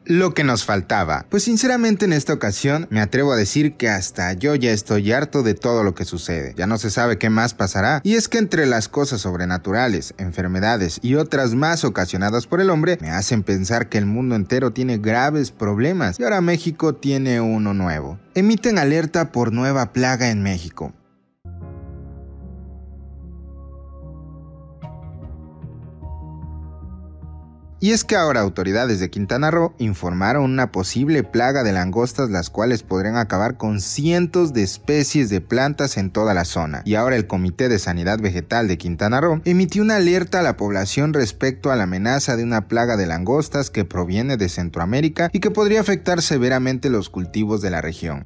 lo que nos faltaba. Pues sinceramente en esta ocasión me atrevo a decir que hasta yo ya estoy harto de todo lo que sucede. Ya no se sabe qué más pasará, y es que entre las cosas sobrenaturales, enfermedades y otras más ocasionadas por el hombre, me hacen pensar que el mundo entero tiene graves problemas y ahora México tiene uno nuevo. Emiten alerta por nueva plaga en México. Y es que ahora autoridades de Quintana Roo informaron una posible plaga de langostas, las cuales podrían acabar con cientos de especies de plantas en toda la zona. Y ahora el Comité de Sanidad Vegetal de Quintana Roo emitió una alerta a la población respecto a la amenaza de una plaga de langostas que proviene de Centroamérica y que podría afectar severamente los cultivos de la región.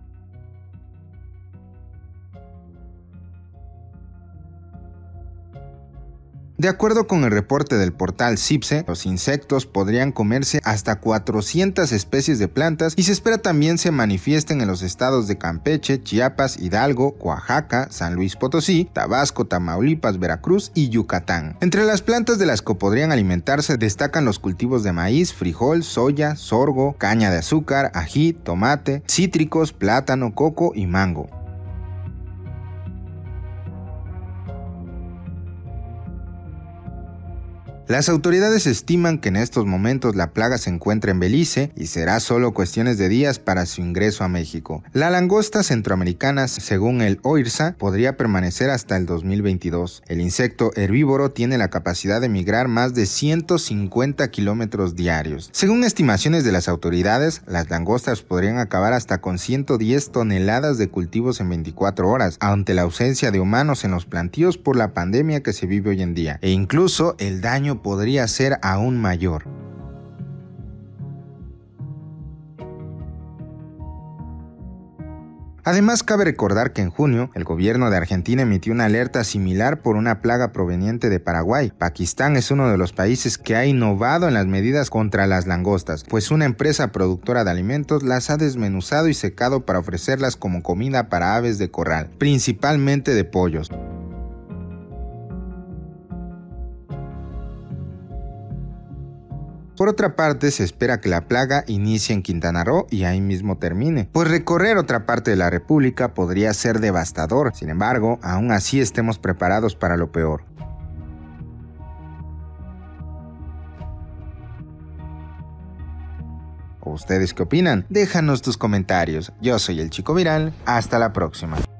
De acuerdo con el reporte del portal CIPSE, los insectos podrían comerse hasta 400 especies de plantas y se espera también se manifiesten en los estados de Campeche, Chiapas, Hidalgo, Oaxaca, San Luis Potosí, Tabasco, Tamaulipas, Veracruz y Yucatán. Entre las plantas de las que podrían alimentarse destacan los cultivos de maíz, frijol, soya, sorgo, caña de azúcar, ají, tomate, cítricos, plátano, coco y mango. Las autoridades estiman que en estos momentos la plaga se encuentra en Belice y será solo cuestiones de días para su ingreso a México. La langosta centroamericana, según el OIRSA, podría permanecer hasta el 2022. El insecto herbívoro tiene la capacidad de migrar más de 150 kilómetros diarios. Según estimaciones de las autoridades, las langostas podrían acabar hasta con 110 toneladas de cultivos en 24 horas, ante la ausencia de humanos en los plantíos por la pandemia que se vive hoy en día, e incluso el daño podría ser aún mayor. Además, cabe recordar que en junio, el gobierno de Argentina emitió una alerta similar por una plaga proveniente de Paraguay. Pakistán es uno de los países que ha innovado en las medidas contra las langostas, pues una empresa productora de alimentos las ha desmenuzado y secado para ofrecerlas como comida para aves de corral, principalmente de pollos. Por otra parte, se espera que la plaga inicie en Quintana Roo y ahí mismo termine, pues recorrer otra parte de la República podría ser devastador. Sin embargo, aún así estemos preparados para lo peor. ¿Ustedes qué opinan? Déjanos tus comentarios. Yo soy el Chico Viral. Hasta la próxima.